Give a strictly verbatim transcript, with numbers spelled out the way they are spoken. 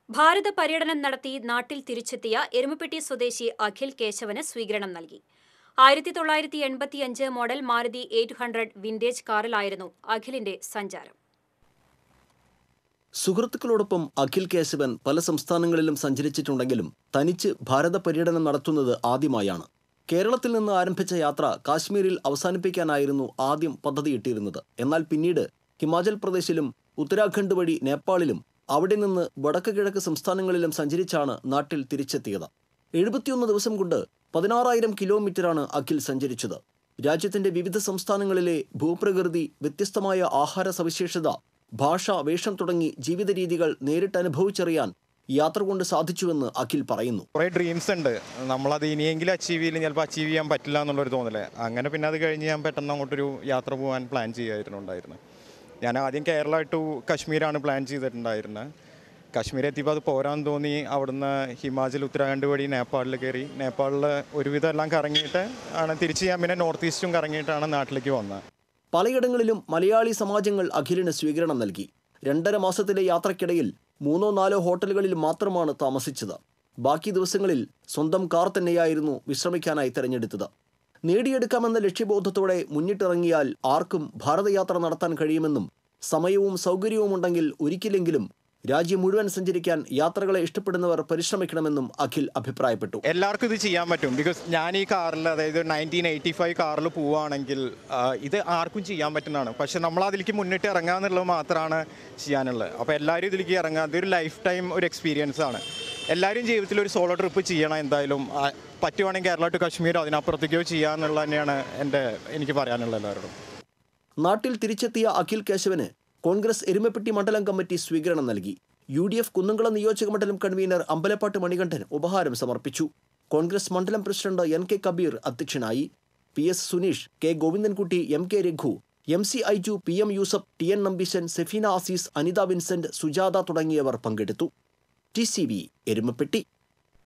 ഭാരത പര്യടനം നടത്തി നാട്ടിൽ തിരിച്ചെത്തിയ എരുമപ്പെട്ടി സ്വദേശി അഖിൽ കേശവന് സ്വീകരണം നൽകി. ആയിരത്തി തൊള്ളായിരത്തി എൺപത്തിയഞ്ച് model Maruti eight hundred vintage കാറിലായിരുന്നു അഖിലിന്റെ സഞ്ചാരം. സുഹൃത്തുക്കളോടൊപ്പം അഖിൽ കേശവൻ പല സംസ്ഥാനങ്ങളിലും സഞ്ചരിച്ചിട്ടുണ്ടെങ്കിലും തനിച്ച് ഭാരത പര്യടനം നടത്തുന്നത് ആദ്യമായാണ്. കേരളത്തിൽ നിന്ന് ആരംഭിച്ച യാത്ര കാശ്മീരിൽ അവസാനിപ്പിക്കാനായിരുന്നു ആദ്യം പദ്ധതിയിട്ടിരുന്നത്. എന്നാൽ പിന്നീട് ഹിമാചൽ പ്രദേശിലും ഉത്തരാഖണ്ഡ് വഴി നേപ്പാളിലും അവിടെ നിന്ന് വടക്ക് കിഴക്ക് സംസ്ഥാനങ്ങളിലും സഞ്ചരിച്ചാണ് നാട്ടിൽ തിരിച്ചെത്തിയത്. എഴുപത്തിയൊന്ന് ദിവസം കൊണ്ട് പതിനാറായിരം കിലോമീറ്ററാണ് അഖിൽ സഞ്ചരിച്ചത്. രാജ്യത്തിന്റെ വിവിധ സംസ്ഥാനങ്ങളിലെ ഭൂപ്രകൃതി, വ്യത്യസ്തമായ ആഹാര സവിശേഷത, ഭാഷ, വേഷം തുടങ്ങി ജീവിത രീതികൾ നേരിട്ട് അനുഭവിച്ചറിയാൻ യാത്ര കൊണ്ട് സാധിച്ചുവെന്ന് അഖിൽ പറയുന്നു. കുറേ ഡ്രീംസ് ഉണ്ട്, നമ്മളത് ഇനിയെങ്കിലും അച്ചീവ് ചെയ്യില്ല, ചിലപ്പോൾ അച്ചീവ് ചെയ്യാൻ പറ്റില്ല എന്നുള്ളൊരു തോന്നല്. അങ്ങനെ പിന്നെ അത് കഴിഞ്ഞ് ഞാൻ പെട്ടെന്ന് അങ്ങോട്ടൊരു യാത്ര പോകാൻ പ്ലാൻ ചെയ്യായിരുന്നുണ്ടായിരുന്നു. ഞാൻ ആദ്യം കേരള ടു കശ്മീരാണ് പ്ലാൻ ചെയ്തിട്ടുണ്ടായിരുന്നത്. കശ്മീർ എത്തിയപ്പോൾ അത് പോരാൻ തോന്നി. അവിടുന്ന് ഹിമാചൽ, ഉത്തരാഖണ്ഡ് വഴി നേപ്പാളിൽ കയറി. നേപ്പാളിൽ ഒരുവിധം എല്ലാം കറങ്ങിയിട്ട് ആണ് തിരിച്ച് ഞാൻ പിന്നെ നോർത്ത് ഈസ്റ്റും കറങ്ങിയിട്ടാണ് നാട്ടിലേക്ക് വന്നത്. പലയിടങ്ങളിലും മലയാളി സമാജങ്ങൾ അഖിലിന് സ്വീകരണം നൽകി. രണ്ടര മാസത്തിലെ യാത്രക്കിടയിൽ മൂന്നോ നാലോ ഹോട്ടലുകളിൽ മാത്രമാണ് താമസിച്ചത്. ബാക്കി ദിവസങ്ങളിൽ സ്വന്തം കാർ തന്നെയായിരുന്നു വിശ്രമിക്കാനായി തിരഞ്ഞെടുത്തത്. നേടിയെടുക്കാമെന്ന ലക്ഷ്യബോധത്തോടെ മുന്നിട്ടിറങ്ങിയാൽ ആർക്കും ഭാരതയാത്ര നടത്താൻ കഴിയുമെന്നും സമയവും സൗകര്യവും ഉണ്ടെങ്കിൽ ഒരിക്കലെങ്കിലും രാജ്യം മുഴുവൻ സഞ്ചരിക്കാൻ യാത്രകളെ ഇഷ്ടപ്പെടുന്നവർ പരിശ്രമിക്കണമെന്നും അഖിൽ അഭിപ്രായപ്പെട്ടു. എല്ലാവർക്കും ഇത് ചെയ്യാൻ പറ്റും. ബിക്കോസ് ഞാൻ ഈ കാറിൽ, അതായത് നയൻറ്റീൻ എയ്റ്റി ഫൈവ് കാറിൽ പോവുകയാണെങ്കിൽ ഇത് ആർക്കും ചെയ്യാൻ പറ്റുന്നതാണ്. പക്ഷെ നമ്മൾ അതിലേക്ക് മുന്നിട്ട് ഇറങ്ങുക എന്നുള്ളത് മാത്രമാണ് ചെയ്യാനുള്ളത്. അപ്പോൾ എല്ലാവരും ഇതിലേക്ക് ഇറങ്ങുക. അതൊരു ലൈഫ് ടൈം ഒരു എക്സ്പീരിയൻസ് ആണ്. എല്ലാവരും ജീവിതത്തിൽ ഒരു സോളോ ട്രിപ്പ് ചെയ്യണം. എന്തായാലും പറ്റുവാണെങ്കിൽ കേരള ടു കശ്മീരോ അതിനപ്പുറത്തേക്കോ ചെയ്യുക എന്നുള്ളത് തന്നെയാണ് എൻ്റെ എനിക്ക് പറയാനുള്ളത് എല്ലാവരോടും. നാട്ടിൽ തിരിച്ചെത്തിയ അഖിൽ കേശവന് കോൺഗ്രസ് എരുമപ്പെട്ടി മണ്ഡലം കമ്മിറ്റി സ്വീകരണം നൽകി. യു ഡി എഫ് കുന്നംകുളം നിയോജക മണ്ഡലം കൺവീനർ അമ്പലപ്പാട്ട് മണികണ്ഠൻ ഉപഹാരം സമർപ്പിച്ചു. കോൺഗ്രസ് മണ്ഡലം പ്രസിഡന്റ് എൻ കെ കബീർ അധ്യക്ഷനായി. P S Suneesh, K Govindankutty, M K Raghu, M C Aiju, P M Yusuf, T N Nambeesan, Sefeena Azeez, Anitha Vincent, Sujatha തുടങ്ങിയവർ പങ്കെടുത്തു. T C V Erumapetty.